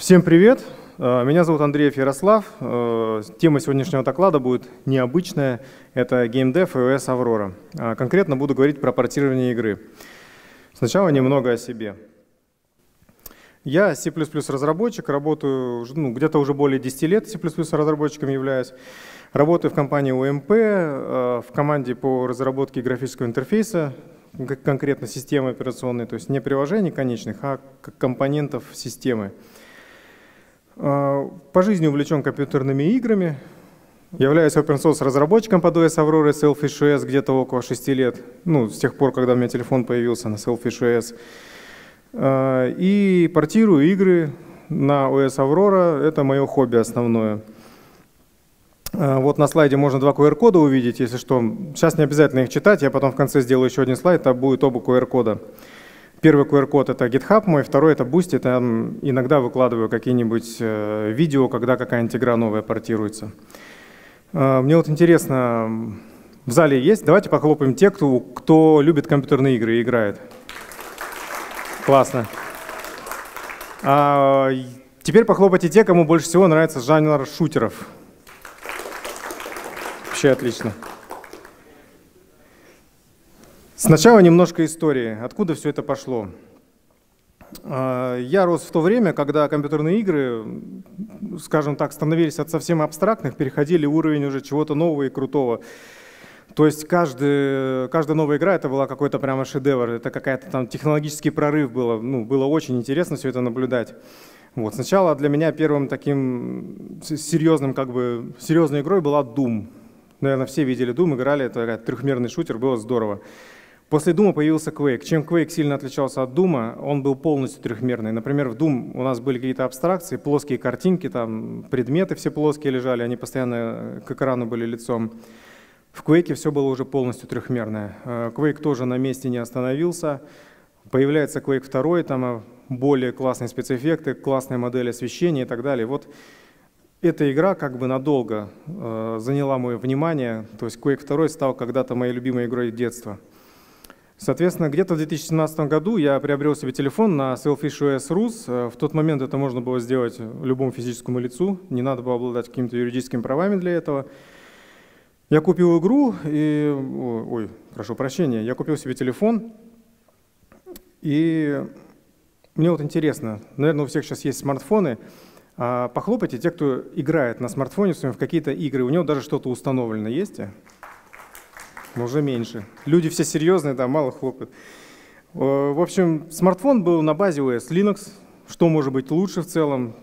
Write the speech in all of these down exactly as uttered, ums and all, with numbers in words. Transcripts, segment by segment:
Всем привет! Меня зовут Андреев Ярослав. Тема сегодняшнего доклада будет необычная. Это геймдев и о эс Aurora. Конкретно буду говорить про портирование игры. Сначала немного о себе. Я C++ разработчик, работаю ну, где-то уже более десяти лет C++ разработчиком являюсь. Работаю в компании о эм пэ, в команде по разработке графического интерфейса, конкретно системы операционной, то есть не приложений конечных, а компонентов системы. По жизни увлечен компьютерными играми. Являюсь open-source разработчиком под о эс Aurora Sailfish о эс где-то около шести лет. Ну, с тех пор, когда у меня телефон появился на Sailfish о эс. И портирую игры на о эс Aurora. Это мое хобби основное. Вот на слайде можно два ку ар кода увидеть, если что. Сейчас не обязательно их читать. Я потом в конце сделаю еще один слайд, там будет оба ку ар кода. Первый ку ар код — это GitHub мой, второй — это Boosty. Там иногда выкладываю какие-нибудь э, видео, когда какая-нибудь игра новая портируется. Э, мне вот интересно, в зале есть? Давайте похлопаем те, кто, кто любит компьютерные игры и играет. Классно. А, теперь похлопайте те, кому больше всего нравится жанр шутеров. Вообще отлично. Сначала немножко истории. Откуда все это пошло? Я рос в то время, когда компьютерные игры, скажем так, становились от совсем абстрактных, переходили в уровень уже чего-то нового и крутого. То есть каждый, каждая новая игра — это была какой-то прямо шедевр, это какая-то там технологический прорыв было. Ну, было очень интересно все это наблюдать. Вот. Сначала для меня первым таким серьезным, как бы, серьезной игрой была Doom. Наверное, все видели Doom, играли, это трехмерный шутер, было здорово. После Doom появился Quake. Чем Quake сильно отличался от Doom, он был полностью трехмерный. Например, в Doom у нас были какие-то абстракции, плоские картинки, там предметы все плоские лежали, они постоянно к экрану были лицом. В Quake все было уже полностью трехмерное. Quake тоже на месте не остановился. Появляется Quake два, там более классные спецэффекты, классная модель освещения и так далее. Вот эта игра как бы надолго э, заняла мое внимание. То есть Quake два стал когда-то моей любимой игрой детства. Соответственно, где-то в две тысячи семнадцатом году я приобрел себе телефон на Sailfish о эс Rus. В тот момент это можно было сделать любому физическому лицу, не надо было обладать какими-то юридическими правами для этого. Я купил игру и, ой, прошу прощения, я купил себе телефон, и мне вот интересно, наверное, у всех сейчас есть смартфоны, похлопайте те, кто играет на смартфоне в какие-то игры, у него даже что-то установлено есть? Уже меньше. Люди все серьезные, да, мало хлопают. В общем, смартфон был на базе о эс Linux. Что может быть лучше в целом?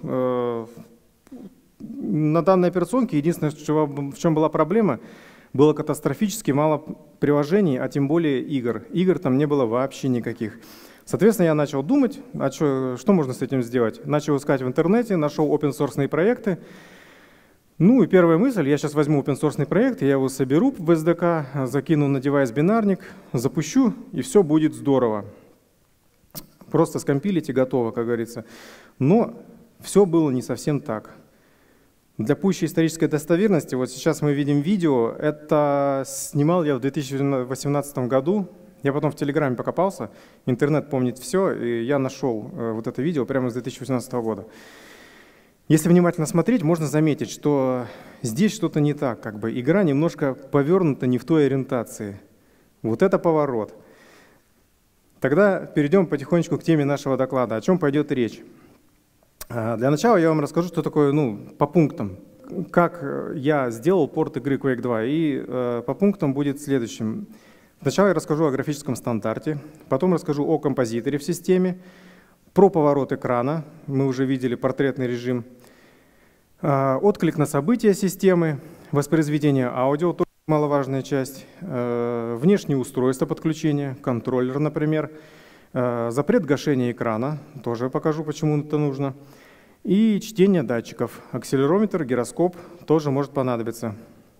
На данной операционке единственное, в чем была проблема, было катастрофически мало приложений, а тем более игр. Игр там не было вообще никаких. Соответственно, я начал думать, а что, что можно с этим сделать. Начал искать в интернете, нашел open-source проекты. Ну и первая мысль, я сейчас возьму open-source проект, я его соберу в эс ди кей, закину на девайс бинарник, запущу, и все будет здорово. Просто скомпилить и готово, как говорится. Но все было не совсем так. Для пущей исторической достоверности, вот сейчас мы видим видео, это снимал я в две тысячи восемнадцатом году. Я потом в Телеграме покопался, интернет помнит все, и я нашел вот это видео прямо с две тысячи восемнадцатого года. Если внимательно смотреть, можно заметить, что здесь что-то не так. Как бы игра немножко повернута не в той ориентации. Вот это поворот. Тогда перейдем потихонечку к теме нашего доклада. О чем пойдет речь? Для начала я вам расскажу, что такое, ну, по пунктам. Как я сделал порт игры Quake два. И э, по пунктам будет следующим. Сначала я расскажу о графическом стандарте, потом расскажу о композиторе в системе, про поворот экрана, мы уже видели портретный режим, отклик на события системы, воспроизведение аудио, тоже немаловажная часть, внешние устройства подключения, контроллер, например, запрет гашения экрана, тоже покажу, почему это нужно, и чтение датчиков, акселерометр, гироскоп тоже может понадобиться.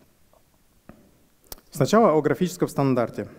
Сначала о графическом стандарте.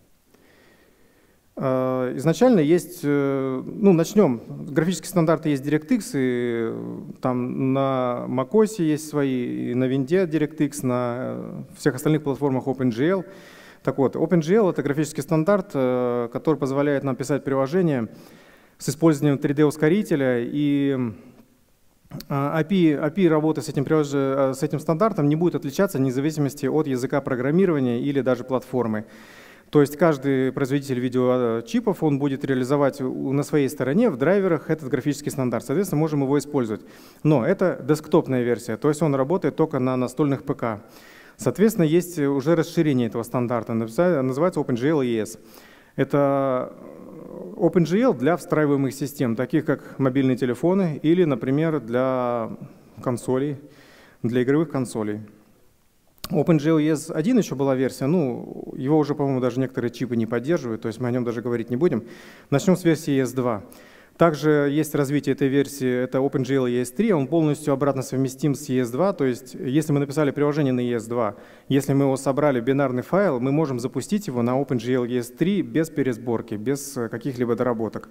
Изначально есть, ну, начнем. Графические стандарты есть DirectX, и там на macOS есть свои, и на Винде DirectX, на всех остальных платформах OpenGL. Так вот, OpenGL — это графический стандарт, который позволяет нам писать приложения с использованием три дэ ускорителя и эй пи ай, эй пи работы с этим, с этим стандартом не будет отличаться вне зависимости от языка программирования или даже платформы. То есть каждый производитель видеочипов, он будет реализовать на своей стороне в драйверах этот графический стандарт. Соответственно, можем его использовать. Но это десктопная версия, то есть он работает только на настольных ПК. Соответственно, есть уже расширение этого стандарта, называется OpenGL и эс. Это OpenGL для встраиваемых систем, таких как мобильные телефоны или, например, для консолей, для игровых консолей. OpenGL и эс один еще была версия, ну, его уже, по-моему, даже некоторые чипы не поддерживают, то есть мы о нем даже говорить не будем. Начнем с версии и эс два. Также есть развитие этой версии, это OpenGL и эс три, он полностью обратно совместим с и эс два, то есть если мы написали приложение на и эс два, если мы его собрали в бинарный файл, мы можем запустить его на OpenGL и эс три без пересборки, без каких-либо доработок.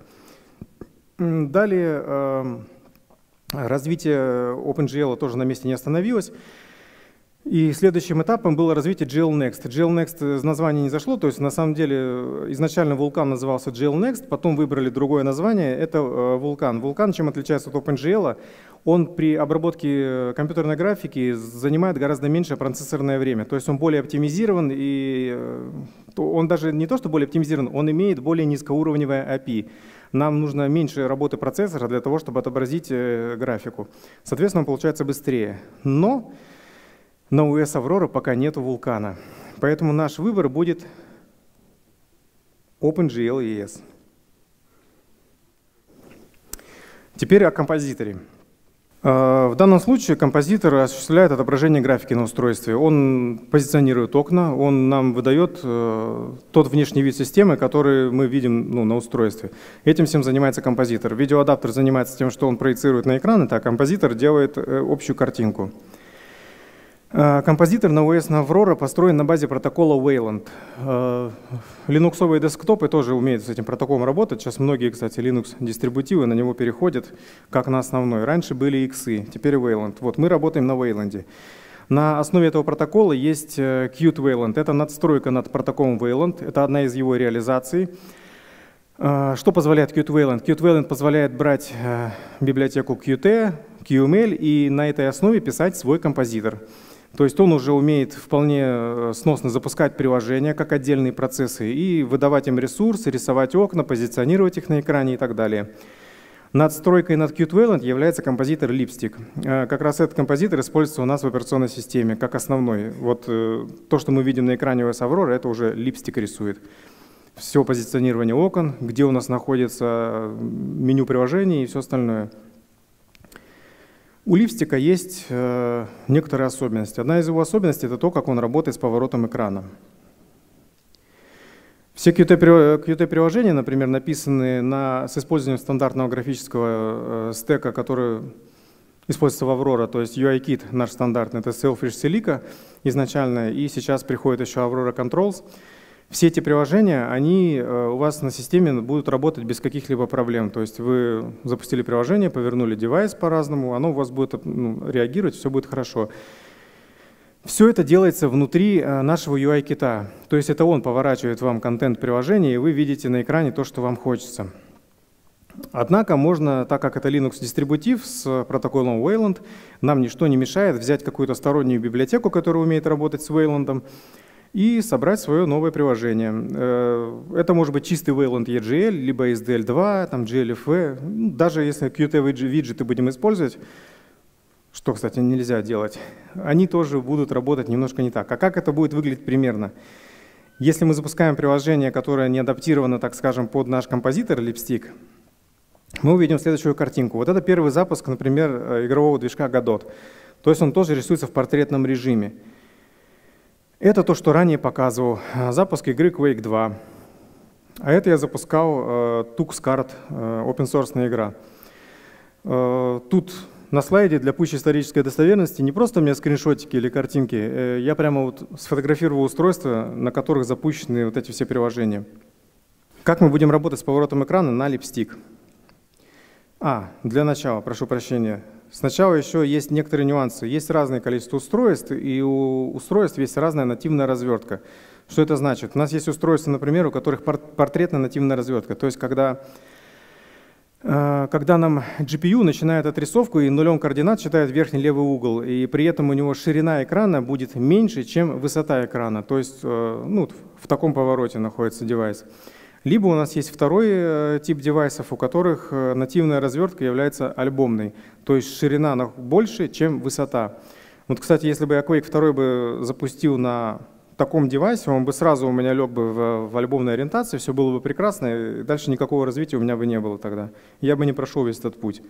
Далее развитие OpenGL тоже на месте не остановилось. И следующим этапом было развитие джи эл Next. джи эл Next название не зашло, то есть на самом деле изначально Vulkan назывался джи эл Next, потом выбрали другое название, это Vulkan. Vulkan чем отличается от OpenGL? Он при обработке компьютерной графики занимает гораздо меньшее процессорное время, то есть он более оптимизирован, и он даже не то, что более оптимизирован, он имеет более низкоуровневое эй пи ай. Нам нужно меньше работы процессора для того, чтобы отобразить графику. Соответственно, он получается быстрее. Но на о эс Aurora пока нету Vulkan. Поэтому наш выбор будет OpenGL и эс. Теперь о композиторе. В данном случае композитор осуществляет отображение графики на устройстве. Он позиционирует окна, он нам выдает тот внешний вид системы, который мы видим ну, на устройстве. Этим всем занимается композитор. Видеоадаптер занимается тем, что он проецирует на экран, а композитор делает общую картинку. Композитор на о эс на Aurora построен на базе протокола Wayland. Линуксовые десктопы тоже умеют с этим протоколом работать. Сейчас многие, кстати, Linux-дистрибутивы на него переходят как на основной. Раньше были икс, теперь Wayland. Вот мы работаем на Wayland. На основе этого протокола есть Qt Wayland. Это надстройка над протоколом Wayland. Это одна из его реализаций. Что позволяет Qt Wayland? Qt Wayland позволяет брать библиотеку Qt, кью эм эль и на этой основе писать свой композитор. То есть он уже умеет вполне сносно запускать приложения как отдельные процессы и выдавать им ресурсы, рисовать окна, позиционировать их на экране и так далее. Надстройкой над Qt Wayland является композитор Lipstick. Как раз этот композитор используется у нас в операционной системе как основной. Вот то, что мы видим на экране о эс Aurora, это уже Lipstick рисует. Все позиционирование окон, где у нас находится меню приложений и все остальное. У Липстика есть э, некоторые особенности. Одна из его особенностей – это то, как он работает с поворотом экрана. Все Qt-приложения, например, написаны на, с использованием стандартного графического э, стека, который используется в Aurora, то есть ю ай Kit наш стандартный, это Selfish Silica изначально, и сейчас приходит еще Aurora Controls. Все эти приложения, они у вас на системе будут работать без каких-либо проблем. То есть вы запустили приложение, повернули девайс по-разному, оно у вас будет ну, реагировать, все будет хорошо. Все это делается внутри нашего ю ай кита. То есть это он поворачивает вам контент приложения, и вы видите на экране то, что вам хочется. Однако можно, так как это Linux-дистрибутив с протоколом Wayland, нам ничто не мешает взять какую-то стороннюю библиотеку, которая умеет работать с Wayland, и собрать свое новое приложение. Это может быть чистый Wayland и джи эл, либо эс ди эл два, там джи эл эф. Даже если Qt-виджеты будем использовать, что, кстати, нельзя делать, они тоже будут работать немножко не так. А как это будет выглядеть примерно? Если мы запускаем приложение, которое не адаптировано, так скажем, под наш композитор Lipstick, мы увидим следующую картинку. Вот это первый запуск, например, игрового движка Godot. То есть он тоже рисуется в портретном режиме. Это то, что ранее показывал. Запуск игры Quake два. А это я запускал э, TuxCard, э, open-source игра. Э, тут на слайде для пущей исторической достоверности не просто у меня скриншотики или картинки, э, я прямо вот сфотографировал устройства, на которых запущены вот эти все приложения. Как мы будем работать с поворотом экрана на Lipstick? А, для начала, прошу прощения. Сначала еще есть некоторые нюансы. Есть разное количество устройств, и у устройств есть разная нативная развертка. Что это значит? У нас есть устройства, например, у которых портретная нативная развертка. То есть когда когда нам джи пи ю начинает отрисовку и нулем координат считает верхний левый угол, и при этом у него ширина экрана будет меньше, чем высота экрана, то есть ну, в таком повороте находится девайс. Либо у нас есть второй тип девайсов, у которых нативная развертка является альбомной, то есть ширина больше, чем высота. Вот, кстати, если бы я Quake два бы запустил на таком девайсе, он бы сразу у меня лег бы в, в альбомной ориентации, все было бы прекрасно, и дальше никакого развития у меня бы не было тогда. Я бы не прошел весь этот путь.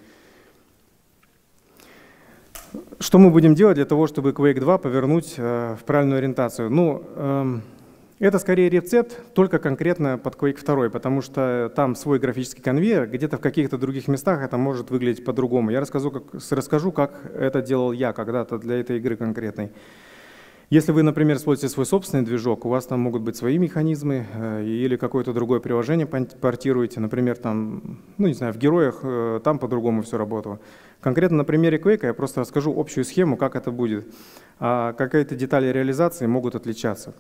Что мы будем делать для того, чтобы Quake два повернуть э, в правильную ориентацию? Ну, э, это скорее рецепт только конкретно под Quake два, потому что там свой графический конвейер, где-то в каких-то других местах это может выглядеть по-другому. Я расскажу как, расскажу, как это делал я когда-то для этой игры конкретной. Если вы, например, используете свой собственный движок, у вас там могут быть свои механизмы э, или какое-то другое приложение портируете, например, там, ну не знаю, в героях э, там по-другому все работало. Конкретно на примере Quake я просто расскажу общую схему, как это будет, а какие-то детали реализации могут отличаться.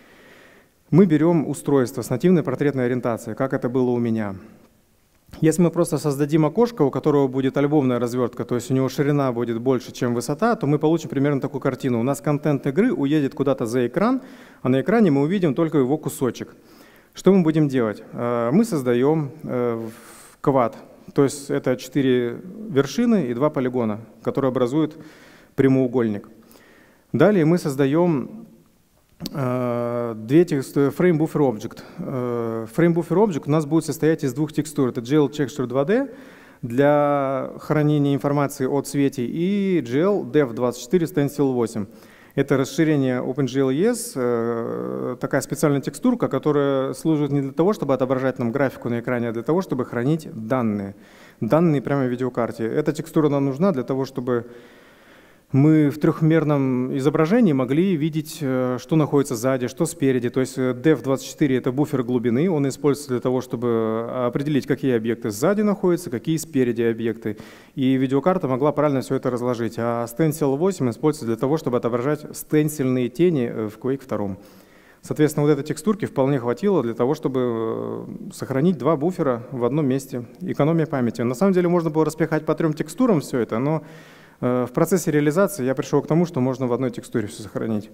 Мы берем устройство с нативной портретной ориентацией, как это было у меня. Если мы просто создадим окошко, у которого будет альбомная развертка, то есть у него ширина будет больше, чем высота, то мы получим примерно такую картину. У нас контент игры уедет куда-то за экран, а на экране мы увидим только его кусочек. Что мы будем делать? Мы создаем квад, то есть это четыре вершины и два полигона, которые образуют прямоугольник. Далее мы создаем две текстуры, Frame Buffer Object. Frame Buffer Object у нас будет состоять из двух текстур. Это джи эл Texture два дэ для хранения информации о цвете и джи эл Dev двадцать четыре Stencil восемь. Это расширение OpenGL.E S, такая специальная текстурка, которая служит не для того, чтобы отображать нам графику на экране, а для того, чтобы хранить данные. Данные прямо в видеокарте. Эта текстура нам нужна для того, чтобы мы в трехмерном изображении могли видеть, что находится сзади, что спереди. То есть Dev двадцать четыре — это буфер глубины, он используется для того, чтобы определить, какие объекты сзади находятся, какие спереди объекты. И видеокарта могла правильно все это разложить. А Stencil восемь используется для того, чтобы отображать стенсильные тени в Quake два. Соответственно, вот этой текстурки вполне хватило для того, чтобы сохранить два буфера в одном месте. Экономия памяти. На самом деле можно было распихать по трем текстурам все это, но в процессе реализации я пришел к тому, что можно в одной текстуре все сохранить.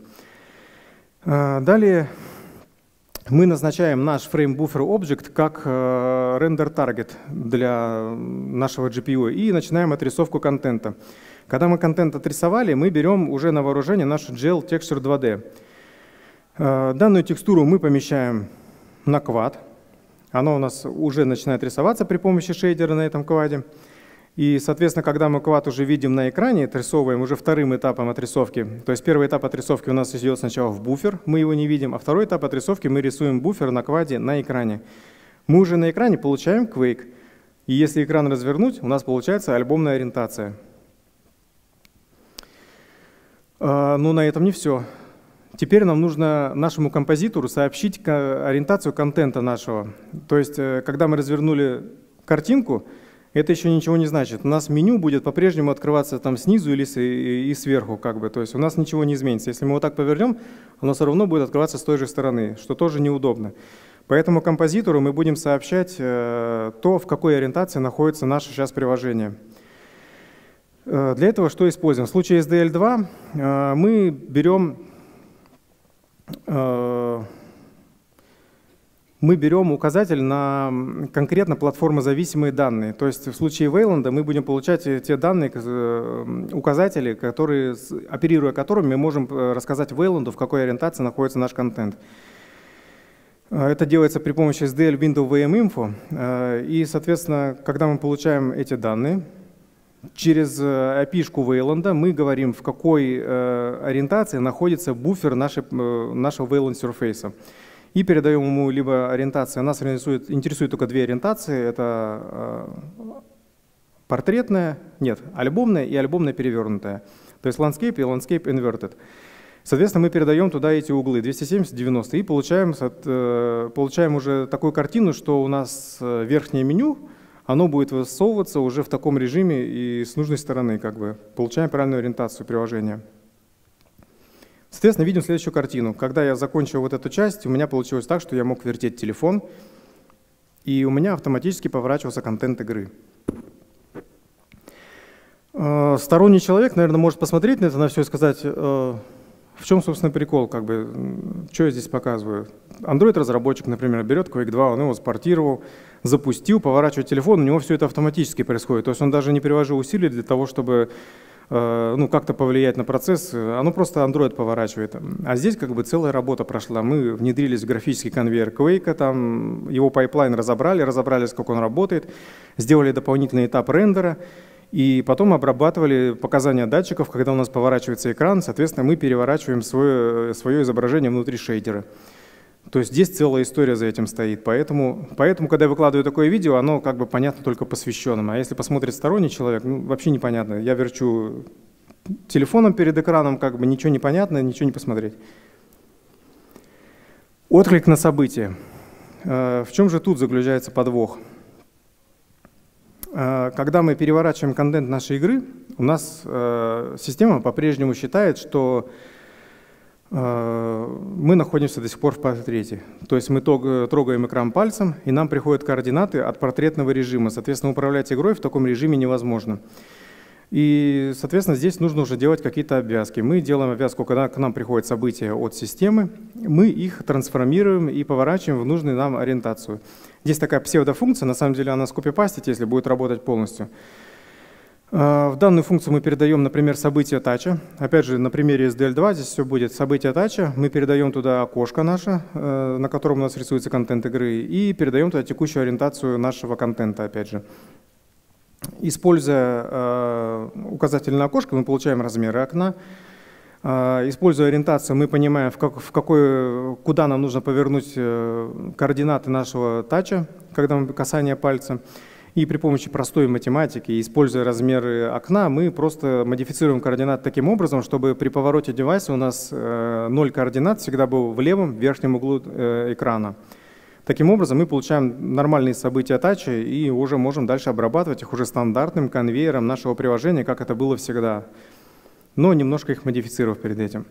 Далее мы назначаем наш Frame Buffer Object как Render Target для нашего джи пи ю и начинаем отрисовку контента. Когда мы контент отрисовали, мы берем уже на вооружение нашу джи эл Texture два дэ. Данную текстуру мы помещаем на квад. Она у нас уже начинает рисоваться при помощи шейдера на этом кваде. И, соответственно, когда мы квад уже видим на экране, отрисовываем уже вторым этапом отрисовки. То есть первый этап отрисовки у нас идет сначала в буфер, мы его не видим, а второй этап отрисовки мы рисуем буфер на кваде на экране. Мы уже на экране получаем Quake. И если экран развернуть, у нас получается альбомная ориентация. А, ну, на этом не все. Теперь нам нужно нашему композитору сообщить ориентацию контента нашего. То есть, когда мы развернули картинку, это еще ничего не значит. У нас меню будет по-прежнему открываться там снизу или с, и, и сверху, как бы. То есть у нас ничего не изменится. Если мы вот так повернем, оно все равно будет открываться с той же стороны, что тоже неудобно. Поэтому композитору мы будем сообщать э, то, в какой ориентации находится наше сейчас приложение. Э, для этого что используем? В случае эс ди эл два э, мы берем э, мы берем указатель на конкретно платформозависимые данные. То есть в случае Wayland мы будем получать те данные, указатели, которые, оперируя которыми мы можем рассказать Wayland, в какой ориентации находится наш контент. Это делается при помощи эс ди эл Window ви эм Info. И, соответственно, когда мы получаем эти данные, через эй пи ай-шку Wayland мы говорим, в какой ориентации находится буфер нашего, нашего Wayland Surface. И передаем ему либо ориентация. Нас интересует, интересует только две ориентации. Это э, портретная, нет, альбомная и альбомная перевернутая. То есть landscape и landscape inverted. Соответственно, мы передаем туда эти углы двести семьдесят девяносто и получаем, э, получаем уже такую картину, что у нас верхнее меню, оно будет высовываться уже в таком режиме и с нужной стороны. Как бы. Получаем правильную ориентацию приложения. Соответственно, видим следующую картину. Когда я закончил вот эту часть, у меня получилось так, что я мог вертеть телефон и у меня автоматически поворачивался контент игры. Сторонний человек, наверное, может посмотреть на это, на все и сказать, в чем, собственно, прикол, как бы, что я здесь показываю. Android-разработчик, например, берет Quake два, он его спортировал, запустил, поворачивает телефон, у него все это автоматически происходит. То есть он даже не приложил усилий для того, чтобы ну, как-то повлиять на процесс, оно просто Android поворачивает. А здесь как бы целая работа прошла. Мы внедрились в графический конвейер Quake, там его пайплайн разобрали, разобрались, как он работает, сделали дополнительный этап рендера, и потом обрабатывали показания датчиков, когда у нас поворачивается экран, соответственно, мы переворачиваем свое, свое изображение внутри шейдера. То есть здесь целая история за этим стоит. Поэтому, поэтому, когда я выкладываю такое видео, оно как бы понятно только посвященным. А если посмотрит сторонний человек, ну, вообще непонятно. Я верчу телефоном перед экраном, как бы ничего не понятно, ничего не посмотреть. Отклик на события. В чем же тут заключается подвох? Когда мы переворачиваем контент нашей игры, у нас система по-прежнему считает, что мы находимся до сих пор в портрете. То есть мы трогаем экран пальцем, и нам приходят координаты от портретного режима. Соответственно, управлять игрой в таком режиме невозможно. И, соответственно, здесь нужно уже делать какие-то обвязки. Мы делаем обвязку, когда к нам приходят события от системы, мы их трансформируем и поворачиваем в нужную нам ориентацию. Здесь такая псевдофункция, на самом деле она скопипастить, если будет работать полностью. В данную функцию мы передаем, например, событие тача. Опять же, на примере эс ди эл два здесь все будет событие тача. Мы передаем туда окошко наше, на котором у нас рисуется контент игры, и передаем туда текущую ориентацию нашего контента, опять же. Используя указательное окошко, мы получаем размеры окна. Используя ориентацию, мы понимаем, в как, в какой, куда нам нужно повернуть координаты нашего тача, когда мы касание пальца. И при помощи простой математики, используя размеры окна, мы просто модифицируем координаты таким образом, чтобы при повороте девайса у нас ноль координат всегда был в левом верхнем углу экрана. Таким образом мы получаем нормальные события тача и уже можем дальше обрабатывать их уже стандартным конвейером нашего приложения, как это было всегда, но немножко их модифицировав перед этим.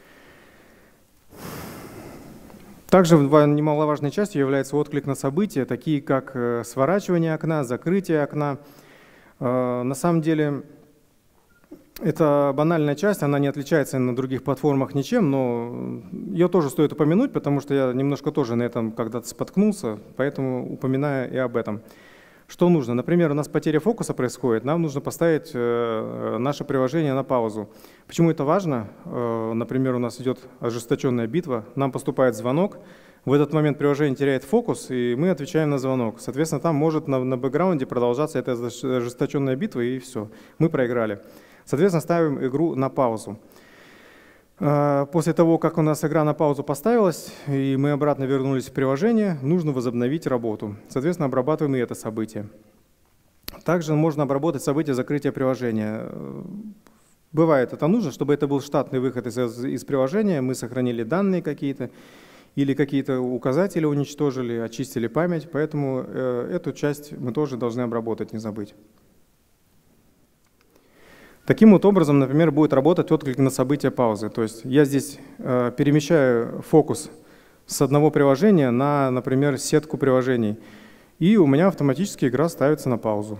Также немаловажной частью является отклик на события, такие как сворачивание окна, закрытие окна. На самом деле, это банальная часть, она не отличается на других платформах ничем, но ее тоже стоит упомянуть, потому что я немножко тоже на этом когда-то споткнулся, поэтому упоминаю и об этом. Что нужно? Например, у нас потеря фокуса происходит, нам нужно поставить э, наше приложение на паузу. Почему это важно? Э, например, у нас идет ожесточенная битва, нам поступает звонок, в этот момент приложение теряет фокус, и мы отвечаем на звонок. Соответственно, там может на, на бэкграунде продолжаться эта ожесточенная битва, и все, мы проиграли. Соответственно, ставим игру на паузу. После того, как у нас игра на паузу поставилась, и мы обратно вернулись в приложение, нужно возобновить работу. Соответственно, обрабатываем и это событие. Также можно обработать событие закрытия приложения. Бывает это нужно, чтобы это был штатный выход из, из приложения, мы сохранили данные какие-то, или какие-то указатели уничтожили, очистили память, поэтому э, эту часть мы тоже должны обработать, не забыть. Таким вот образом, например, будет работать отклик на событие паузы. То есть я здесь э, перемещаю фокус с одного приложения на, например, сетку приложений, и у меня автоматически игра ставится на паузу.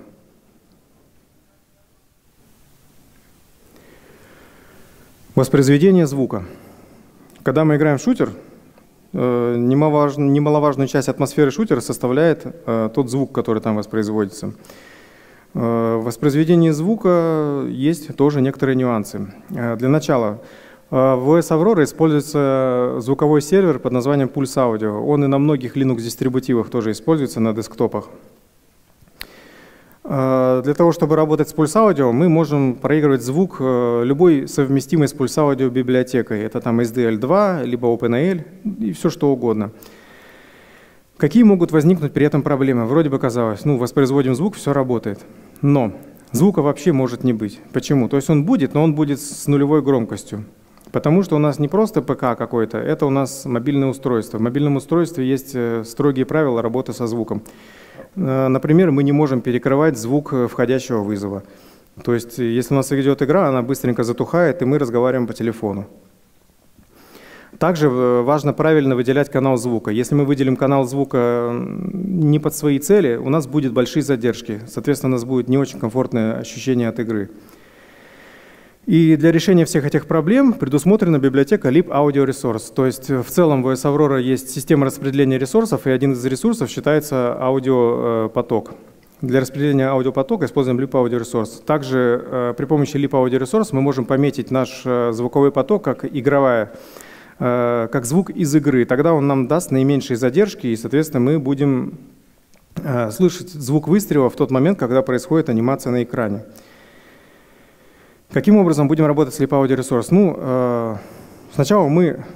Воспроизведение звука. Когда мы играем в шутер, э, немаловажную, немаловажную часть атмосферы шутера составляет э, тот звук, который там воспроизводится. В воспроизведении звука есть тоже некоторые нюансы. Для начала, в о эс Aurora используется звуковой сервер под названием Pulse Audio. Он и на многих Linux-дистрибутивах тоже используется на десктопах. Для того, чтобы работать с Pulse Audio, мы можем проигрывать звук любой совместимой с Pulse Audio библиотекой. Это там эс ди эл два, либо OpenAL и все что угодно. Какие могут возникнуть при этом проблемы? Вроде бы казалось, ну, воспроизводим звук, все работает. Но звука вообще может не быть. Почему? То есть он будет, но он будет с нулевой громкостью. Потому что у нас не просто ПК какой-то, это у нас мобильное устройство. В мобильном устройстве есть строгие правила работы со звуком. Например, мы не можем перекрывать звук входящего вызова. То есть если у нас идет игра, она быстренько затухает, и мы разговариваем по телефону. Также важно правильно выделять канал звука. Если мы выделим канал звука не под свои цели, у нас будут большие задержки. Соответственно, у нас будет не очень комфортное ощущение от игры. И для решения всех этих проблем предусмотрена библиотека Lib Audio Resource. То есть в целом в о эс Aurora есть система распределения ресурсов, и один из ресурсов считается аудиопоток. Для распределения аудиопотока используем Lib Audio Resource. Также при помощи Lib Audio Resource мы можем пометить наш звуковой поток как игровая, как звук из игры. Тогда он нам даст наименьшие задержки, и, соответственно, мы будем слышать звук выстрела в тот момент, когда происходит анимация на экране. Каким образом будем работать с Lib Audio Resource? Ну, э, сначала мы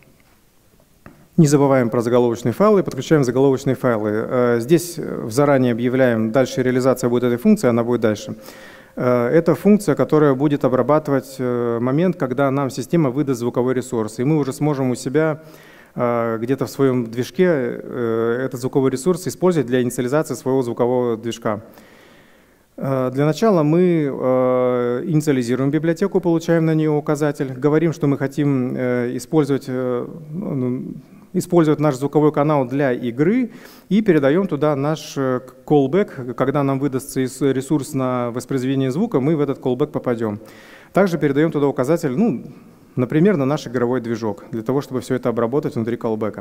не забываем про заголовочные файлы, подключаем заголовочные файлы. Э, здесь заранее объявляем, дальше реализация будет этой функции, она будет дальше. Э, это функция, которая будет обрабатывать э, момент, когда нам система выдаст звуковой ресурс. И мы уже сможем у себя э, где-то в своем движке э, этот звуковой ресурс использовать для инициализации своего звукового движка. Для начала мы э, инициализируем библиотеку, получаем на нее указатель, говорим, что мы хотим э, использовать, э, использовать наш звуковой канал для игры и передаем туда наш callback. Когда нам выдастся ресурс на воспроизведение звука, мы в этот callback попадем. Также передаем туда указатель, ну, например, на наш игровой движок, для того, чтобы все это обработать внутри callback.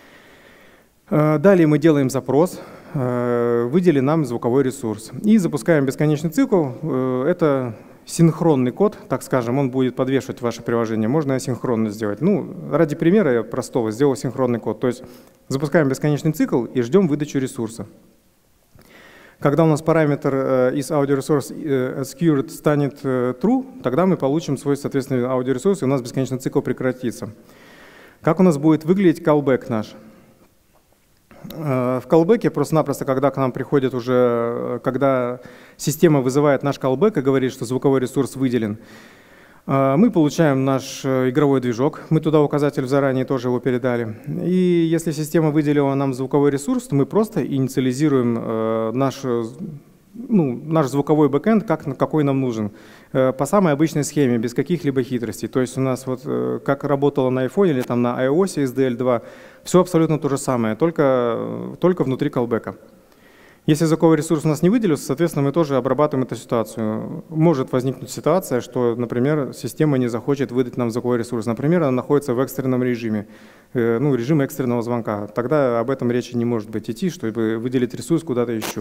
Далее мы делаем запрос, выдели нам звуковой ресурс. И запускаем бесконечный цикл. Это синхронный код, так скажем, он будет подвешивать ваше приложение. Можно асинхронно сделать. Ну, ради примера я простого сделал синхронный код. То есть запускаем бесконечный цикл и ждем выдачу ресурса. Когда у нас параметр из audioResource secured станет true, тогда мы получим свой, соответственно, аудиоресурс, и у нас бесконечный цикл прекратится. Как у нас будет выглядеть callback наш? В callback просто-напросто, когда к нам приходит уже, когда система вызывает наш callback и говорит, что звуковой ресурс выделен, мы получаем наш игровой движок, мы туда указатель заранее тоже его передали. И если система выделила нам звуковой ресурс, то мы просто инициализируем наш, ну, наш звуковой бэкэнд, как, какой нам нужен, по самой обычной схеме, без каких-либо хитростей. То есть у нас вот как работало на iPhone или там на iOS эс ди эл два, все абсолютно то же самое, только, только внутри callback. Если звуковой ресурс у нас не выделился, соответственно, мы тоже обрабатываем эту ситуацию. Может возникнуть ситуация, что, например, система не захочет выдать нам звуковой ресурс. Например, она находится в экстренном режиме, ну, режим экстренного звонка. Тогда об этом речи не может быть идти, чтобы выделить ресурс куда-то еще.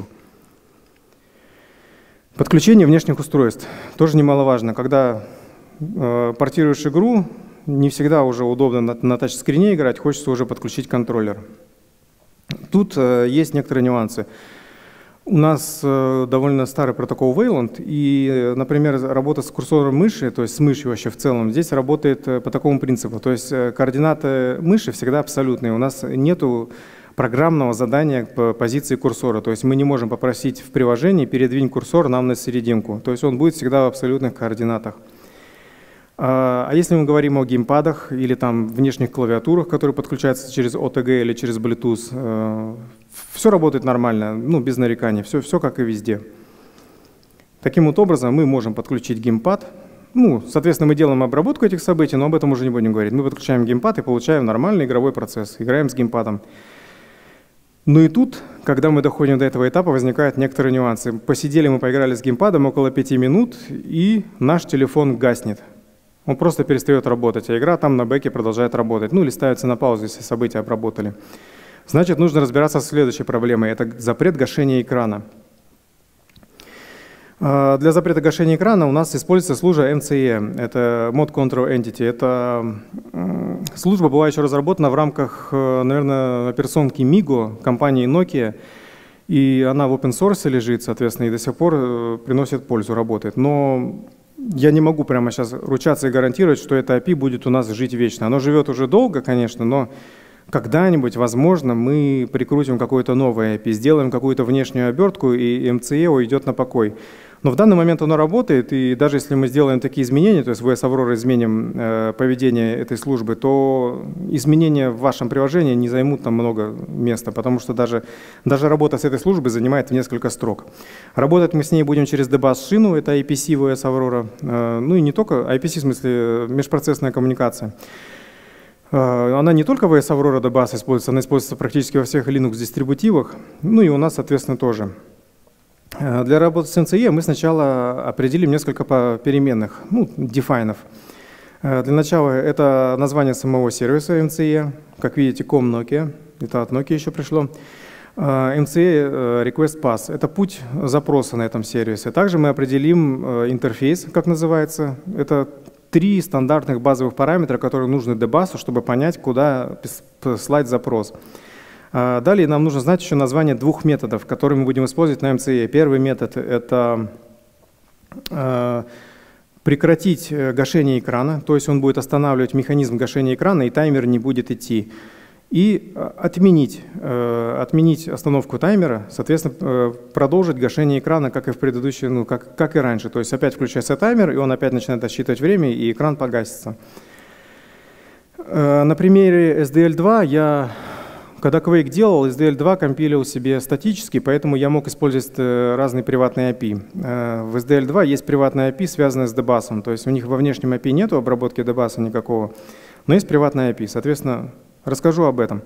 Подключение внешних устройств тоже немаловажно. Когда э, портируешь игру, не всегда уже удобно на, на тачскрине играть, хочется уже подключить контроллер. Тут э, есть некоторые нюансы. У нас э, довольно старый протокол Wayland, и, например, работа с курсором мыши, то есть с мышью вообще в целом, здесь работает э, по такому принципу. То есть э, координаты мыши всегда абсолютные. У нас нету программного задания по позиции курсора. То есть мы не можем попросить в приложении передвинь курсор нам на серединку. То есть он будет всегда в абсолютных координатах. А если мы говорим о геймпадах или там внешних клавиатурах, которые подключаются через о тэ гэ или через Bluetooth, все работает нормально, ну, без нареканий, все, все как и везде. Таким вот образом мы можем подключить геймпад. Ну, соответственно, мы делаем обработку этих событий, но об этом уже не будем говорить. Мы подключаем геймпад и получаем нормальный игровой процесс. Играем с геймпадом. Ну и тут, когда мы доходим до этого этапа, возникают некоторые нюансы. Посидели мы, поиграли с геймпадом около пяти минут, и наш телефон гаснет. Он просто перестает работать, а игра там на бэке продолжает работать. Ну или ставится на паузу, если события обработали. Значит, нужно разбираться с следующей проблемой. Это запрет гашения экрана. Для запрета гашения экрана у нас используется служба эм си и. Это Mode Control Entity. Это служба была еще разработана в рамках, наверное, операционки Migo компании Nokia. И она в open source лежит, соответственно, и до сих пор приносит пользу, работает. Но я не могу прямо сейчас ручаться и гарантировать, что это эй пи ай будет у нас жить вечно. Оно живет уже долго, конечно, но когда-нибудь, возможно, мы прикрутим какое-то новое эй пи ай, сделаем какую-то внешнюю обертку, и эм си и уйдет на покой. Но в данный момент оно работает, и даже если мы сделаем такие изменения, то есть в о эс Aurora изменим э, поведение этой службы, то изменения в вашем приложении не займут там много места, потому что даже, даже работа с этой службой занимает несколько строк. Работать мы с ней будем через дебаг-шину, это ай пи си в о эс Aurora, э, ну и не только ай пи си, в смысле межпроцессная коммуникация. Она не только в и эс Aurora DBus используется, она используется практически во всех Linux-дистрибутивах, ну и у нас, соответственно, тоже. Для работы с эм си и мы сначала определим несколько переменных, ну, дефайнов. Для начала это название самого сервиса эм си и, как видите, ком Nokia, это от Nokia еще пришло. эм си и Request Path – это путь запроса на этом сервисе. Также мы определим интерфейс, как называется. Это три стандартных базовых параметра, которые нужны DBus, чтобы понять, куда слать запрос. Далее нам нужно знать еще название двух методов, которые мы будем использовать на эм си и. Первый метод – это прекратить гашение экрана, то есть он будет останавливать механизм гашения экрана, и таймер не будет идти. И отменить, отменить остановку таймера, соответственно, продолжить гашение экрана, как и в предыдущей, ну, как, как и раньше. То есть опять включается таймер, и он опять начинает отсчитывать время, и экран погасится. На примере эс ди эль два я, когда Quake делал, эс ди эль два компилил себе статически, поэтому я мог использовать разные приватные эй пи ай. В эс ди эль два есть приватная эй пи ай, связанная с DBus, то есть у них во внешнем эй пи ай нет обработки DBus никакого, но есть приватная эй пи ай, соответственно, расскажу об этом.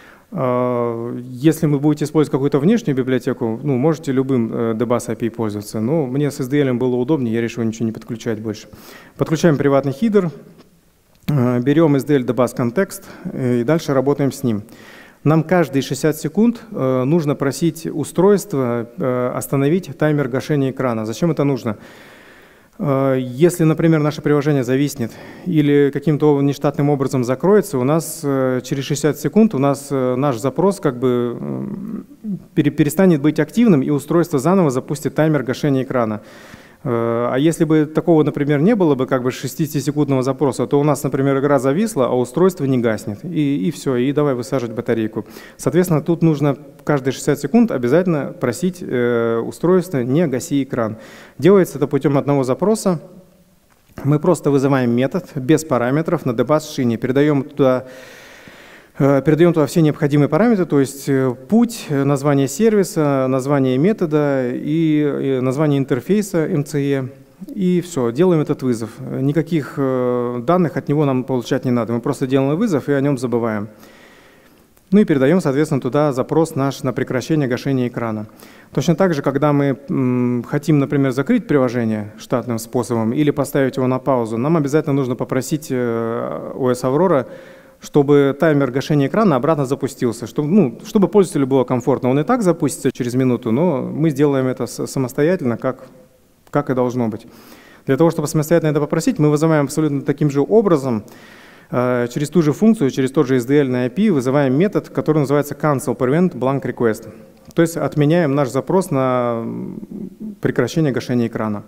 Если вы будете использовать какую-то внешнюю библиотеку, ну, можете любым DBus эй пи ай пользоваться, но мне с эс ди эль было удобнее, я решил ничего не подключать больше. Подключаем приватный хидер, берем эс ди эль DBus контекст и дальше работаем с ним. Нам каждые шестьдесят секунд нужно просить устройство остановить таймер гашения экрана. Зачем это нужно? Если, например, наше приложение зависнет или каким-то нештатным образом закроется, у нас через шестьдесят секунд у нас наш запрос как бы перестанет быть активным, и устройство заново запустит таймер гашения экрана. А если бы такого, например, не было бы как бы шестидесятисекундного запроса, то у нас, например, игра зависла, а устройство не гаснет. И, и все, и давай высаживать батарейку. Соответственно, тут нужно каждые шестьдесят секунд обязательно просить э, устройство не гаси экран. Делается это путем одного запроса. Мы просто вызываем метод без параметров на DBus шине, передаем туда Передаем туда все необходимые параметры, то есть путь, название сервиса, название метода и название интерфейса эм си и, и все, делаем этот вызов. Никаких данных от него нам получать не надо, мы просто делаем вызов и о нем забываем. Ну и передаем, соответственно, туда запрос наш на прекращение гашения экрана. Точно так же, когда мы м, хотим, например, закрыть приложение штатным способом или поставить его на паузу, нам обязательно нужно попросить э, о эс Aurora, чтобы таймер гашения экрана обратно запустился, чтобы, ну, чтобы пользователю было комфортно. Он и так запустится через минуту, но мы сделаем это самостоятельно, как, как и должно быть. Для того, чтобы самостоятельно это попросить, мы вызываем абсолютно таким же образом, э, через ту же функцию, через тот же эс ди эль на эй пи ай, вызываем метод, который называется cancel prevent blank request. То есть отменяем наш запрос на прекращение гашения экрана.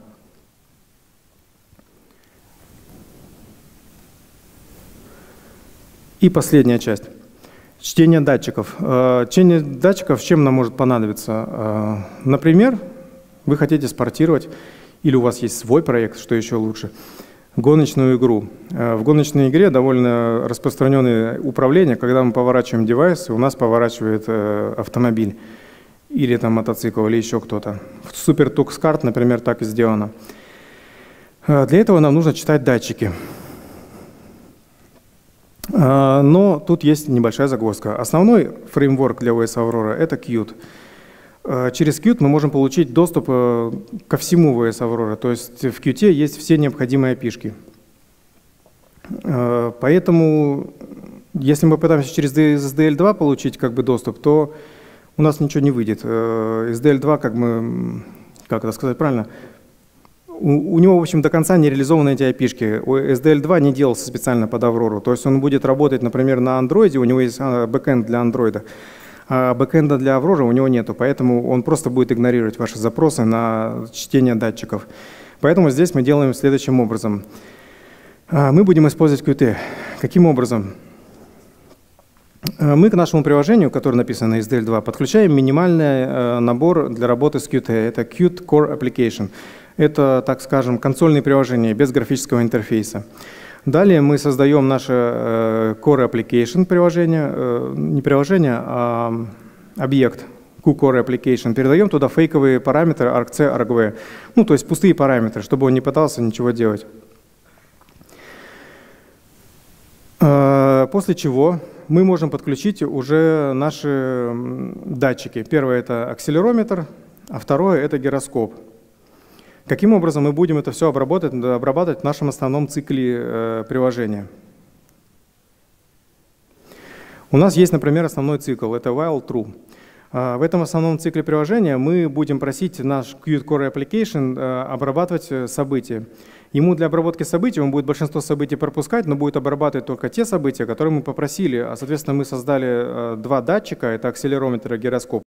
И последняя часть. Чтение датчиков. Чтение датчиков чем нам может понадобиться? Например, вы хотите спортировать, или у вас есть свой проект, что еще лучше, гоночную игру. В гоночной игре довольно распространенное управление, когда мы поворачиваем девайс, и у нас поворачивает автомобиль, или там мотоцикл, или еще кто-то. В Super Tux Kart, например, так и сделано. Для этого нам нужно читать датчики. Но тут есть небольшая загвоздка. Основной фреймворк для о эс Aurora – это Qt. Через Qt мы можем получить доступ ко всему в о эс Aurora, то есть в Qt есть все необходимые эй пи ай-шки. Поэтому, если мы пытаемся через эс ди эль два получить как бы доступ, то у нас ничего не выйдет. эс ди эль два, как мы, как это сказать правильно, У, у него, в общем, до конца не реализованы эти эй пи ай-шки. эс ди эль два не делался специально под Aurora. То есть он будет работать, например, на Android, у него есть бэкэнд для Android, а бэкэнда для Aurora у него нету, поэтому он просто будет игнорировать ваши запросы на чтение датчиков. Поэтому здесь мы делаем следующим образом. Мы будем использовать Qt. Каким образом? Мы к нашему приложению, которое написано на эс ди эль два, подключаем минимальный набор для работы с Qt. Это Qt Core Application. Это, так скажем, консольные приложения без графического интерфейса. Далее мы создаем наше Core Application приложение, не приложение, а объект Q Core Application. Передаем туда фейковые параметры argc, argv, ну то есть пустые параметры, чтобы он не пытался ничего делать. После чего мы можем подключить уже наши датчики. Первое – это акселерометр, а второе – это гироскоп. Каким образом мы будем это все обрабатывать, обрабатывать в нашем основном цикле э, приложения? У нас есть, например, основной цикл – это while true. А в этом основном цикле приложения мы будем просить наш Qt Core Application э, обрабатывать события. Ему для обработки событий он будет большинство событий пропускать, но будет обрабатывать только те события, которые мы попросили. А, соответственно, мы создали э, два датчика – это акселерометр и гироскоп.